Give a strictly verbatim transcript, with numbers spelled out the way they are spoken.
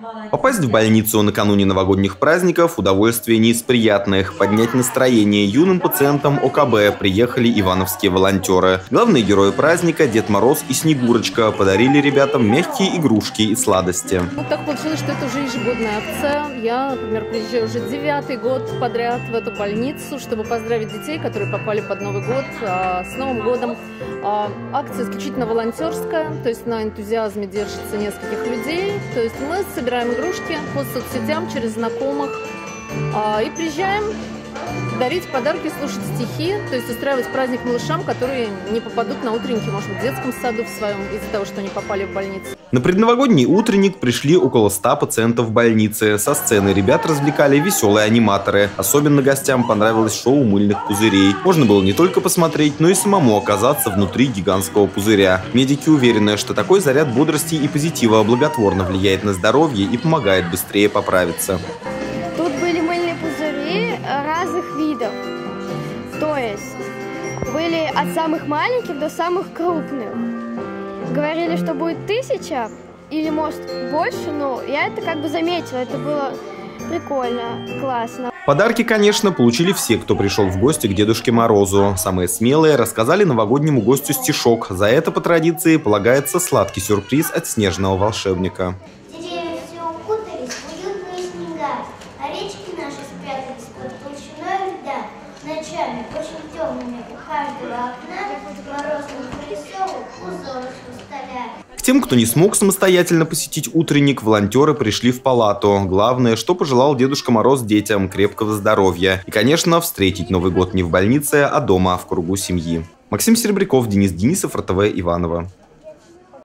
Попасть в больницу накануне новогодних праздников – удовольствие не из приятных. Поднять настроение юным пациентам о ка бэ приехали ивановские волонтеры. Главные герои праздника – Дед Мороз и Снегурочка подарили ребятам мягкие игрушки и сладости. Вот так получилось, что это уже ежегодная акция. Я, например, приезжаю уже девятый год подряд в эту больницу, чтобы поздравить детей, которые попали под Новый год, с Новым годом. Акция исключительно волонтерская, то есть на энтузиазме держится нескольких людей. То есть мы собираем игрушки по соцсетям через знакомых и приезжаем дарить подарки, слушать стихи, то есть устраивать праздник малышам, которые не попадут на утренники, может быть, в детском саду в своем, из-за того, что они попали в больницу. На предновогодний утренник пришли около ста пациентов в больнице. Со сцены ребят развлекали веселые аниматоры. Особенно гостям понравилось шоу мыльных пузырей. Можно было не только посмотреть, но и самому оказаться внутри гигантского пузыря. Медики уверены, что такой заряд бодрости и позитива благотворно влияет на здоровье и помогает быстрее поправиться. Тут были мыльные пузыри разных видов. То есть были от самых маленьких до самых крупных. Говорили, что будет тысяча или, может, больше, но я это как бы заметила. Это было прикольно, классно. Подарки, конечно, получили все, кто пришел в гости к Дедушке Морозу. Самые смелые рассказали новогоднему гостю стишок. За это, по традиции, полагается сладкий сюрприз от снежного волшебника. Деревья все укутались в уютные снега, а речки наши спрятались под толщиной льда. Ночами очень темными у каждого окна морозных веселых узоров хрусталя. К тем, кто не смог самостоятельно посетить утренник, волонтеры пришли в палату. Главное, что пожелал Дедушка Мороз детям – крепкого здоровья. И, конечно, встретить Новый год не в больнице, а дома, в кругу семьи. Максим Серебряков, Денис Денисов, эр тэ вэ Иваново.